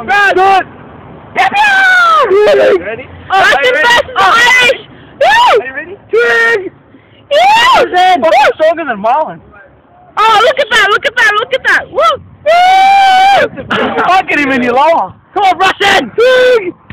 Run! Do it! Ready? Russian best Irish! Are you ready? Twig! Stronger than Marlon. Oh, look at that! Look at that! Look at that! Woo! Fuck at him in your lower. Come on, Russian! Twig!